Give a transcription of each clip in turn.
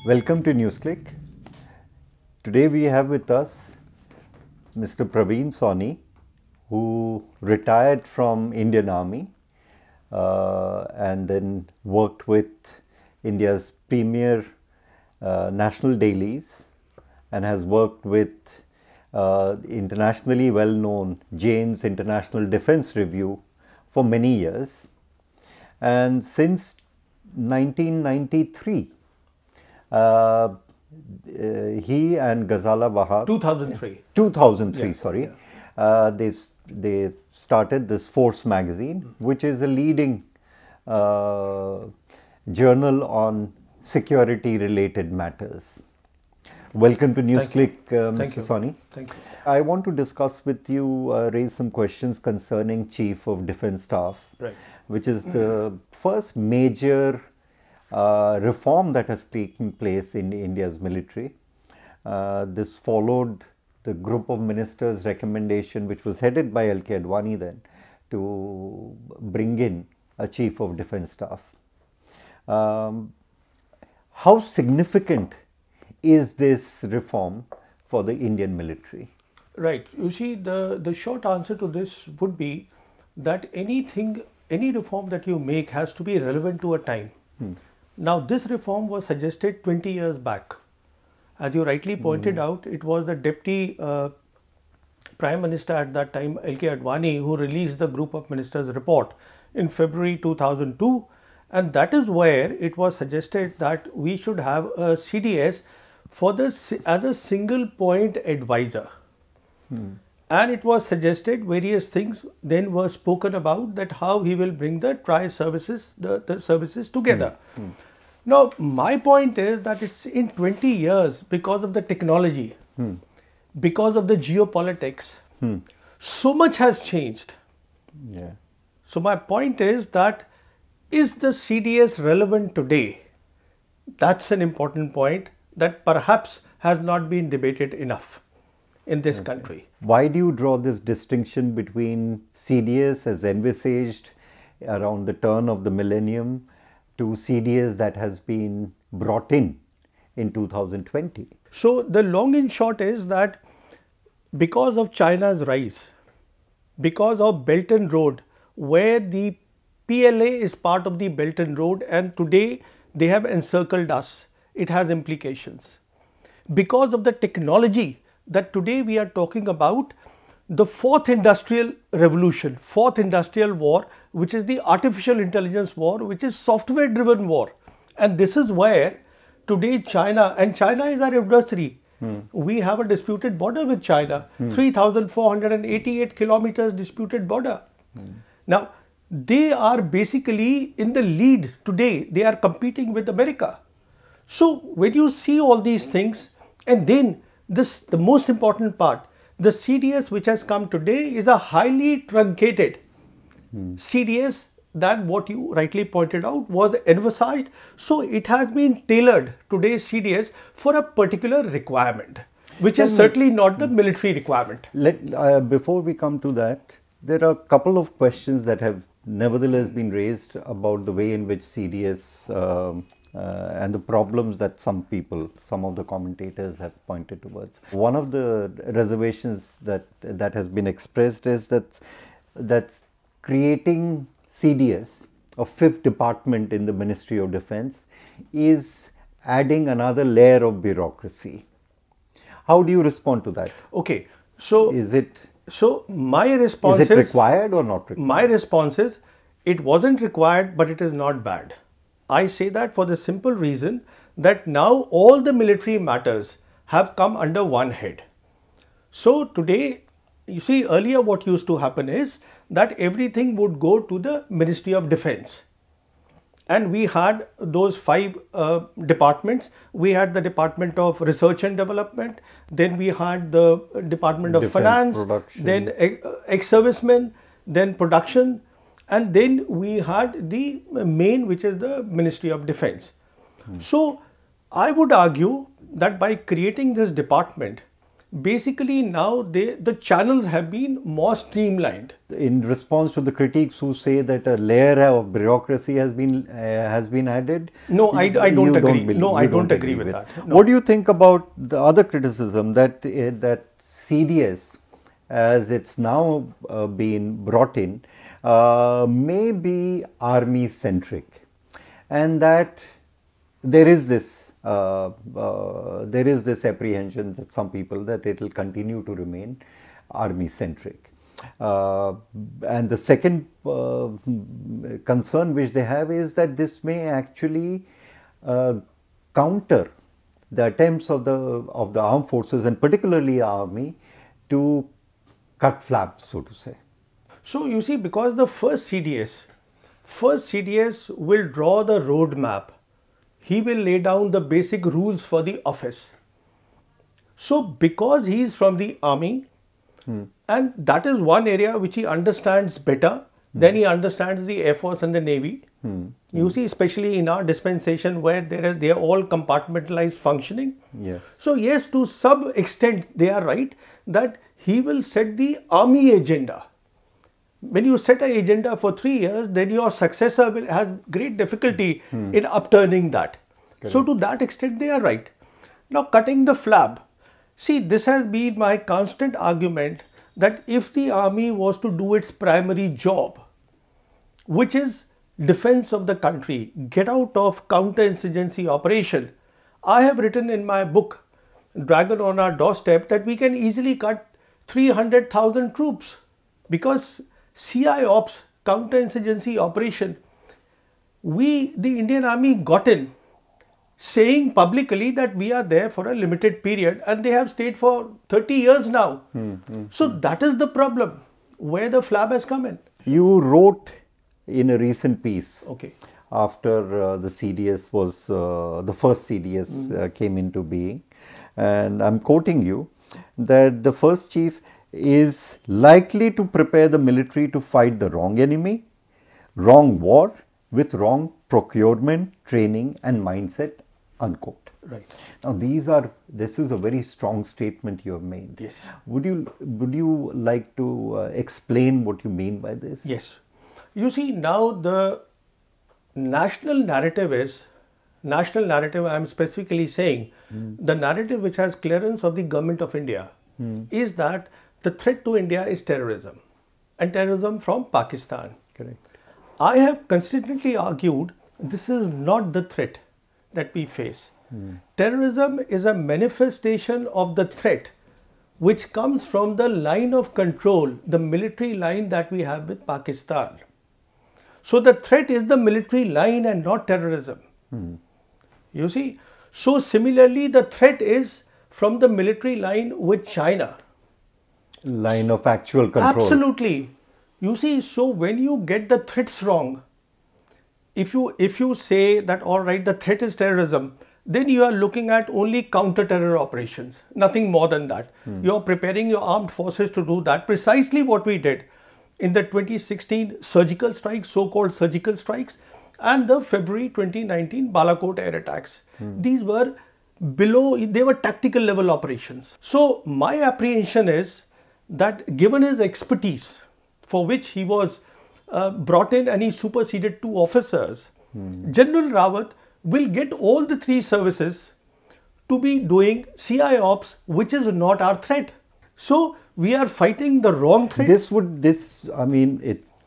Welcome to NewsClick. Today we have with us Mr. Pravin Sawhney, who retired from Indian Army and then worked with India's premier national dailies and has worked with internationally well-known Jane's International Defense Review for many years. And since 1993, he and Ghazala Wahab 2003 sorry, they started this Force magazine, which is a leading journal on security related matters. Welcome to NewsClick, Mr. Sawhney. Thank you. I want to discuss with you, raise some questions concerning Chief of Defence Staff, Right. which is the first major reform that has taken place in India's military. This followed the group of ministers' recommendation, which was headed by L.K. Advani then, to bring in a Chief of Defence Staff. How significant is this reform for the Indian military? Right. You see, the short answer to this would be that any reform that you make has to be relevant to a time. Now, this reform was suggested 20 years back. As you rightly pointed out, it was the Deputy Prime Minister at that time, L.K. Advani, who released the Group of Ministers report in February 2002. And that is where it was suggested that we should have a CDS as a single point advisor. And it was suggested various things then were spoken about, that how he will bring the services, the services together. Now, my point is that it's in 20 years, because of the technology, because of the geopolitics, so much has changed. Yeah. So my point is that, is the CDS relevant today? That's an important point that perhaps has not been debated enough in this country. Why do you draw this distinction between CDS as envisaged around the turn of the millennium to CDS that has been brought in 2020? So the long and short is that because of China's rise, because of Belt and Road, where the PLA is part of the Belt and Road, and today they have encircled us, it has implications. Because of the technology that today we are talking about, the fourth industrial revolution, fourth industrial war, which is the artificial intelligence war, which is software driven war. And this is where today China is our adversary. We have a disputed border with China, 3,488 kilometers disputed border. Now, they are basically in the lead today. They are competing with America. So when you see all these things, and then the most important part, the CDS which has come today is a highly truncated CDS than what you rightly pointed out was envisaged. So it has been tailored, today's CDS, for a particular requirement, which is certainly not the military requirement. Before we come to that, there are a couple of questions that have nevertheless been raised about the way in which CDS and the problems that some of the commentators have pointed towards. One of the reservations that has been expressed is that creating CDS, a fifth department in the Ministry of Defence, is adding another layer of bureaucracy. How do you respond to that? Okay, so my response is it required or not required? My response is, it wasn't required, but it is not bad. I say that for the simple reason that now all the military matters have come under one head. So today, you see, earlier what used to happen is that everything would go to the Ministry of Defence. And we had those 5 departments. We had the Department of Research and Development, then we had the Department of Finance, then ex-servicemen, then production, and then we had the main, which is the Ministry of Defence. So I would argue that by creating this department, basically now the channels have been more streamlined. In response to the critics who say that a layer of bureaucracy has been added, No, I don't agree. No, I don't agree with that. No. What do you think about the other criticism that that CDS, as it's now been brought in, may be army centric, and that there is this apprehension that some people that it will continue to remain army centric. And the second concern which they have is that this may actually counter the attempts of the armed forces, and particularly army, to cut flaps, so to say. So you see, because the first CDS will draw the roadmap. He will lay down the basic rules for the office. So because he is from the army, and that is one area which he understands better than he understands the Air Force and the Navy. You see, especially in our dispensation where they are all compartmentalized functioning. Yes. So yes, to some extent they are right that he will set the army agenda. When you set an agenda for 3 years, then your successor has great difficulty in upturning that. Correct. So to that extent they are right. Now cutting the flap. See, this has been my constant argument that if the army was to do its primary job, which is defense of the country, get out of counterinsurgency operation, I have written in my book, Dragon on Our Doorstep, that we can easily cut 300,000 troops because CI ops, counterinsurgency operation, the Indian Army got in saying publicly that we are there for a limited period, and they have stayed for 30 years now. So that is the problem where the flab has come in. You wrote in a recent piece, okay, after the CDS was, the first CDS came into being, and I'm quoting you, that the first chief is likely to prepare the military to fight the wrong enemy, wrong war, with wrong procurement, training and mindset, unquote. Right. Now this is a very strong statement you have made. Yes. Would you like to explain what you mean by this? Yes. You see, now the national narrative I am specifically saying, the narrative which has clearance of the government of India is that the threat to India is terrorism, and terrorism from Pakistan. Correct. I have consistently argued this is not the threat that we face. Terrorism is a manifestation of the threat which comes from the line of control, the military line that we have with Pakistan. So the threat is the military line and not terrorism. You see, so similarly the threat is from the military line with China. Line of actual control. Absolutely. You see, so when you get the threats wrong, if you say that all right, the threat is terrorism, then you are looking at only counter-terror operations, nothing more than that. You are preparing your armed forces to do that, precisely what we did in the 2016 surgical strikes, so-called surgical strikes, and the February 2019 Balakot air attacks. These were they were tactical level operations. So my apprehension is that given his expertise, for which he was brought in and he superseded 2 officers, General Rawat will get all the 3 services to be doing CI ops, which is not our threat. So we are fighting the wrong threat. I mean,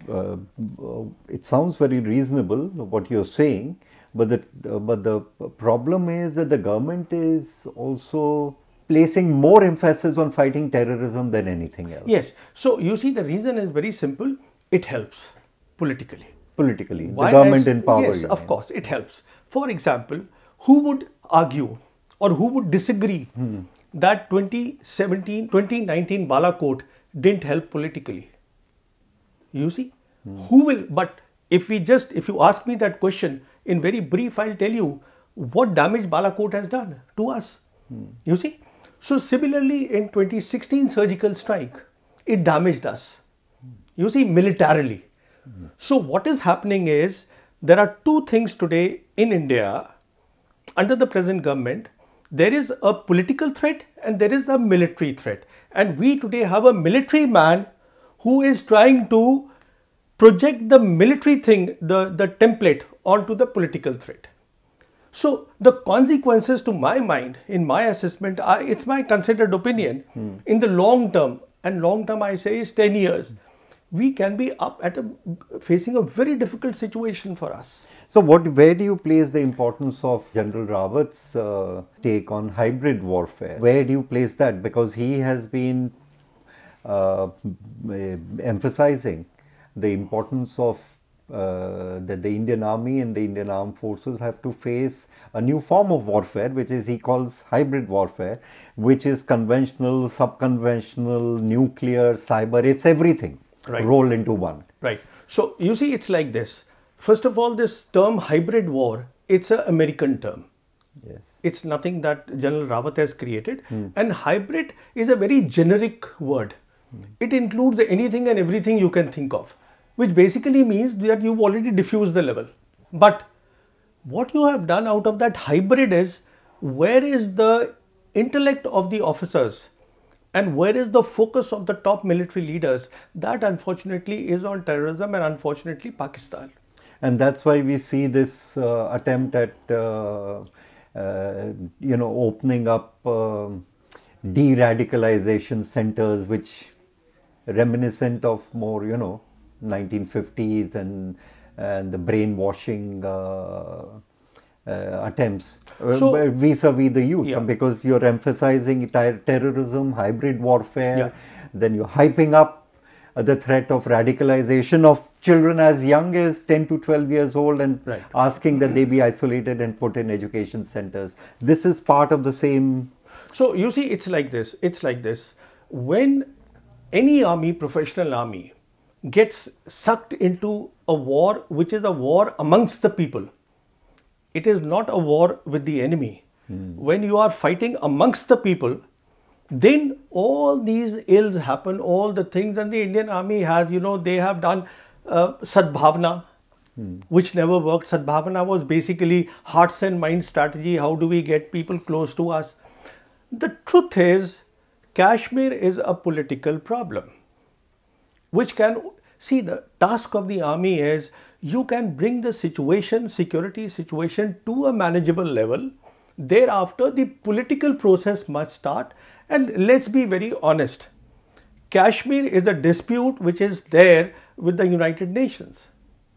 it sounds very reasonable what you're saying, but the problem is that the government is also placing more emphasis on fighting terrorism than anything else. Yes. So you see, the reason is very simple. It helps politically. Politically, the government in power. Yes, of course, it helps. For example, who would argue or who would disagree that 2019 Balakot didn't help politically? You see, who will? But if you ask me that question in very brief, I'll tell you what damage Balakot has done to us. You see, so similarly in 2016 surgical strike, it damaged us. You see, militarily. So what is happening is there are 2 things today in India under the present government There is a political threat and there is a military threat. And we today have a military man who is trying to project the military thing, the template onto the political threat. So the consequences to my mind, in my assessment, it's my considered opinion, in the long term, and long term I say is 10 years, we can be up at facing a very difficult situation for us. So where do you place the importance of General Rawat's take on hybrid warfare? Where do you place that? Because he has been emphasizing the importance of that the Indian Army and the Indian Armed Forces have to face a new form of warfare, which is he calls hybrid warfare, which is conventional, sub-conventional, nuclear, cyber, it's everything rolled into one. Right. So you see, it's like this. First of all, this term hybrid war, it's an American term. Yes. It's nothing that General Rawat has created. And hybrid is a very generic word. It includes anything and everything you can think of, which basically means that you've already diffused the level. But what you have done out of that hybrid is, where is the intellect of the officers and where is the focus of the top military leaders? That unfortunately is on terrorism and unfortunately Pakistan. And that's why we see this attempt at, opening up de-radicalization centers, which reminiscent of more, 1950s and the brainwashing attempts vis-a-vis the youth, because you're emphasizing terrorism, hybrid warfare, then you're hyping up the threat of radicalization of children as young as 10 to 12 years old and asking that they be isolated and put in education centers. This is part of the same. So you see, it's like this. It's like this. When any army, professional army, gets sucked into a war which is a war amongst the people, it is not a war with the enemy. When you are fighting amongst the people, then all these ills happen, all the things, and the Indian Army has, they have done Sadbhavna, which never worked. Sadbhavna was basically hearts and minds strategy. How do we get people close to us? The truth is, Kashmir is a political problem, which can, see, the task of the army is, you can bring the situation, security situation to a manageable level. Thereafter, the political process must start. And let's be very honest, Kashmir is a dispute which is there with the United Nations.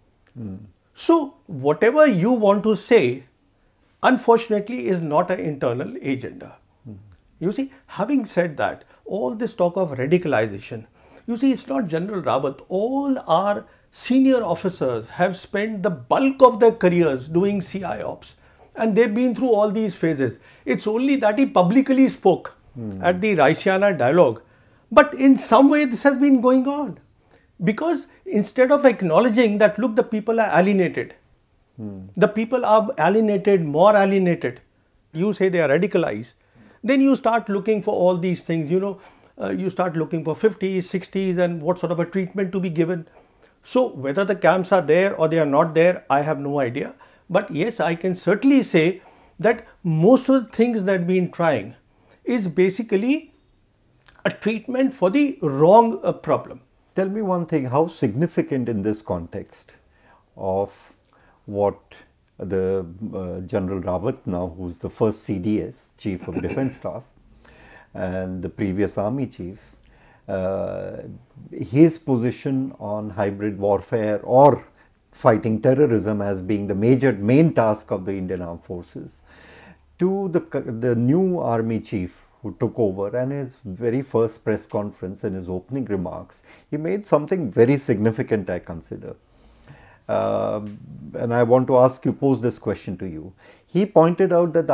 So whatever you want to say, unfortunately, is not an internal agenda. You see, having said that, all this talk of radicalization, you see, it's not General Rawat. All our senior officers have spent the bulk of their careers doing CI ops, and they've been through all these phases. It's only that he publicly spoke at the Raisiana dialogue. But in some way, this has been going on. Because instead of acknowledging that, look, the people are alienated. The people are alienated, more alienated. You say they are radicalized. Then you start looking for all these things, you start looking for 50s, 60s and what sort of a treatment to be given. So whether the camps are there or they are not there, I have no idea. But yes, I can certainly say that most of the things that we've been trying is basically a treatment for the wrong problem. Tell me one thing, how significant in this context of what the General Rawat now, who's the first CDS, Chief of Defence Staff, and the previous Army Chief, his position on hybrid warfare or fighting terrorism as being the main task of the Indian Armed Forces, to the new Army Chief who took over, and his very first press conference and his opening remarks, he made something very significant, I consider. And I want to pose this question to you. He pointed out that the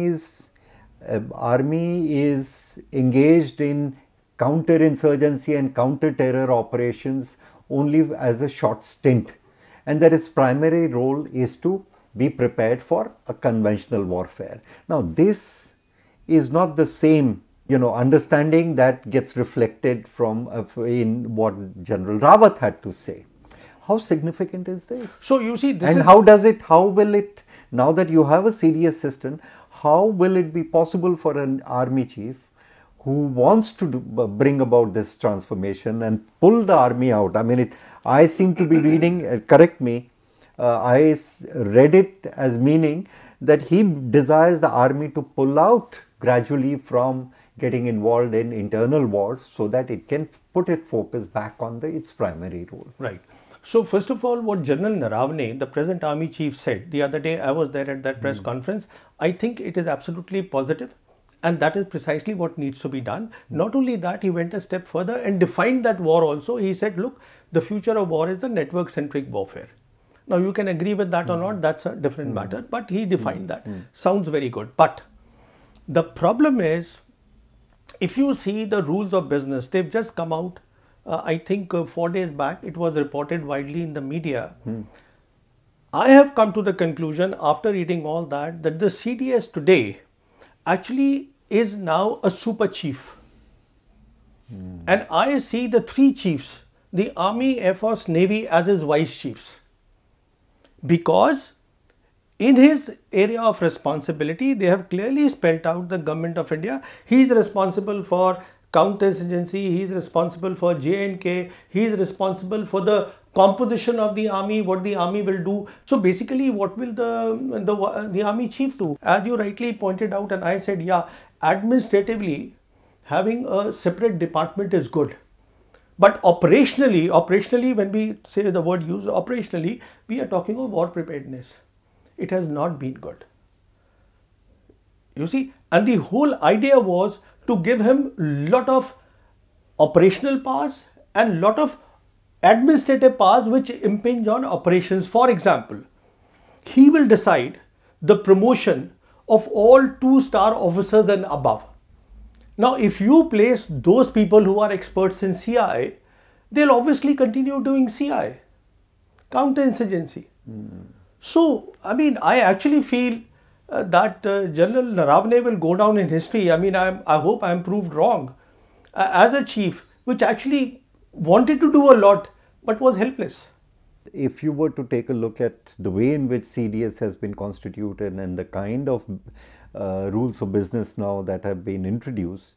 army is engaged in counter-insurgency and counter-terror operations only as a short stint, and that its primary role is to be prepared for a conventional warfare. Now, this is not the same, understanding that gets reflected from in what General Rawat had to say. How significant is this? So you see, how will it, now that you have a CDS system, how will it be possible for an army chief who wants to bring about this transformation and pull the army out? I mean, I seem to be reading, correct me, I read it as meaning that he desires the army to pull out gradually from getting involved in internal wars so that it can put its focus back on its primary role. Right. So first of all, what General Naravne, the present army chief, said the other day, I was there at that press conference, I think it is absolutely positive, and that is precisely what needs to be done. Not only that, he went a step further and defined that war also. He said, look, the future of war is the network-centric warfare. Now, you can agree with that or not, that's a different matter, but he defined that. Sounds very good. But the problem is, if you see the rules of business, they've just come out. I think 4 days back, it was reported widely in the media. I have come to the conclusion after reading all that the CDS today actually is now a super chief. And I see the three chiefs, the Army, Air Force, Navy as his vice chiefs. Because in his area of responsibility, they have clearly spelled out the Government of India. He is responsible for counterinsurgency, he is responsible for J&K, he is responsible for the composition of the army, what the army will do. So basically, what will the army chief do? As you rightly pointed out, and I said, yeah, administratively, having a separate department is good. But operationally, when we say the word use, operationally, we are talking of war preparedness. It has not been good. You see, and the whole idea was to give him lot of operational powers and lot of administrative powers which impinge on operations. For example, he will decide the promotion of all 2-star officers and above. Now, if you place those people who are experts in CI, they'll obviously continue doing CI, counterinsurgency. So, I mean, I actually feel that General Naravne will go down in history. I mean, I hope I am proved wrong as a chief which actually wanted to do a lot but was helpless. If you were to take a look at the way in which CDS has been constituted and the kind of rules of business now that have been introduced,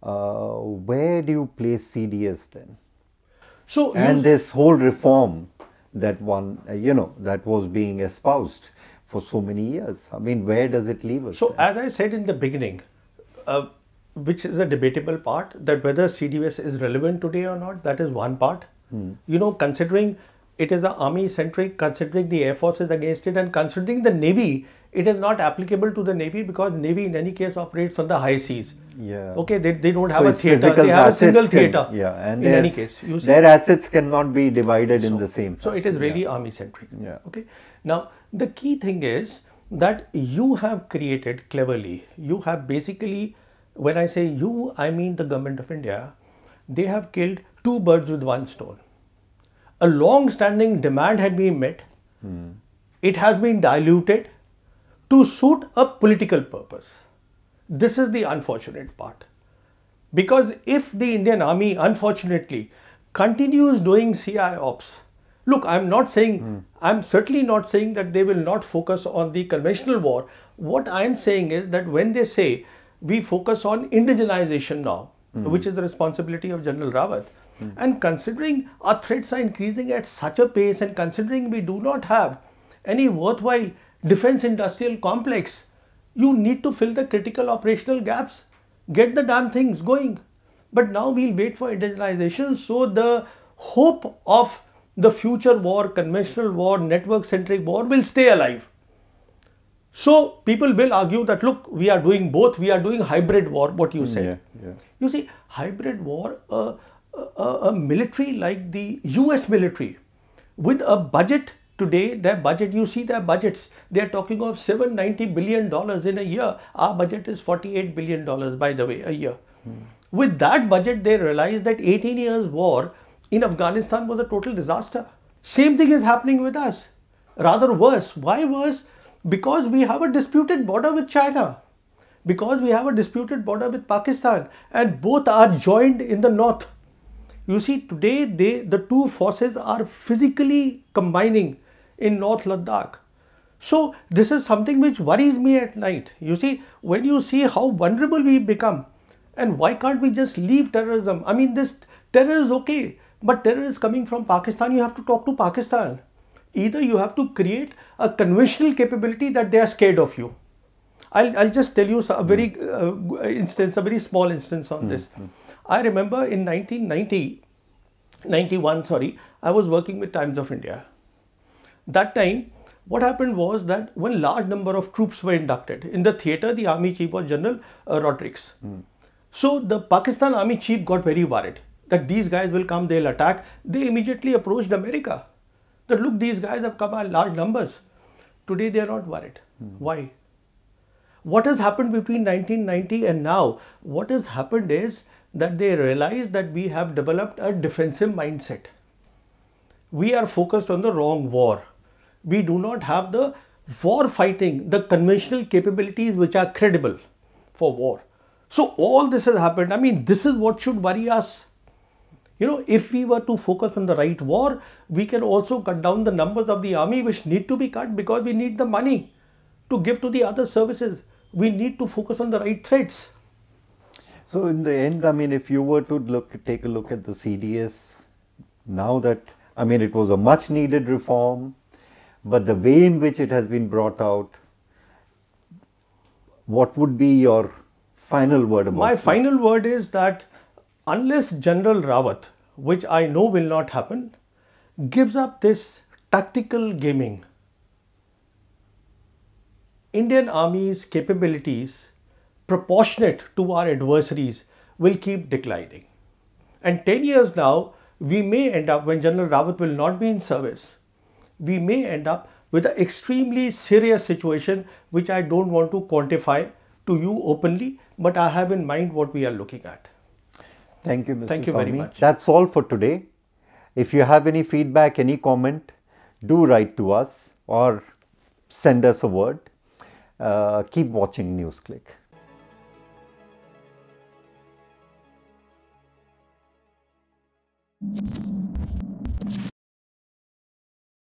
where do you place CDS then? So, and this whole reform that that was being espoused for so many years. I mean, where does it leave us? So, as I said in the beginning, which is a debatable part, that whether CDS is relevant today or not, that is one part. You know, considering it is an army centric, considering the Air Force is against it, and considering the Navy, it is not applicable to the Navy because Navy in any case operates on the high seas. Yeah. Okay, they don't have a theatre, they have a single theatre. And in any case, you see, their assets cannot be divided in the same. So it is really army centric. Okay. Now, the key thing is that you have created cleverly, you have basically, when I say you, I mean the Government of India, they have killed two birds with one stone. A long-standing demand had been met. It has been diluted to suit a political purpose. This is the unfortunate part. Because if the Indian Army, unfortunately, continues doing CI ops, look, I'm not saying, I'm certainly not saying that they will not focus on the conventional war. What I'm saying is that when they say we focus on indigenization now, which is the responsibility of General Rawat, and considering our threats are increasing at such a pace and considering we do not have any worthwhile defense industrial complex, you need to fill the critical operational gaps, get the damn things going. But now we'll wait for indigenization, so the hope of the future war, conventional war, network-centric war will stay alive. So people will argue that, look, we are doing both, we are doing hybrid war, what you said. You see, hybrid war, a military like the US military, with a budget today, their budget, you see their budgets, they are talking of $790 billion in a year. Our budget is $48 billion, by the way, a year. With that budget, they realized that 18 years war in Afghanistan was a total disaster. Same thing is happening with us, rather worse. Why worse? Because we have a disputed border with China, because we have a disputed border with Pakistan, and both are joined in the north. You see, today the two forces are physically combining in North Ladakh. So this is something which worries me at night. You see, when you see how vulnerable we become, and why can't we just leave terrorism? I mean, this terror is okay, but terror is coming from Pakistan. You have to talk to Pakistan. Either you have to create a conventional capability that they are scared of you. I'll just tell you a very a very small instance on this. I remember in 1991, sorry, I was working with Times of India. That time, what happened was that one large number of troops were inducted. In the theatre, the army chief was General Rodrigues. So the Pakistan army chief got very worried that these guys will come, they'll attack. They immediately approached America. That look, these guys have come in large numbers. Today they are not worried. Why? What has happened between 1990 and now? What has happened is that they realize that we have developed a defensive mindset. We are focused on the wrong war. We do not have the war fighting, the conventional capabilities which are credible for war. So all this has happened. I mean, this is what should worry us. You know, if we were to focus on the right war, we can also cut down the numbers of the army which need to be cut because we need the money to give to the other services. We need to focus on the right threats. So in the end, I mean, if you were to take a look at the CDS, now that, I mean, it was a much needed reform, but the way in which it has been brought out, what would be your final word about it? My final word is that unless General Rawat, which I know will not happen, gives up this tactical gaming, Indian Army's capabilities proportionate to our adversaries will keep declining. And 10 years now, we may end up, when General Rawat will not be in service, we may end up with an extremely serious situation which I don't want to quantify to you openly, but I have in mind what we are looking at. Thank you, Mr. Thank you very much. That's all for today. If you have any feedback, any comment, do write to us or send us a word. Keep watching NewsClick.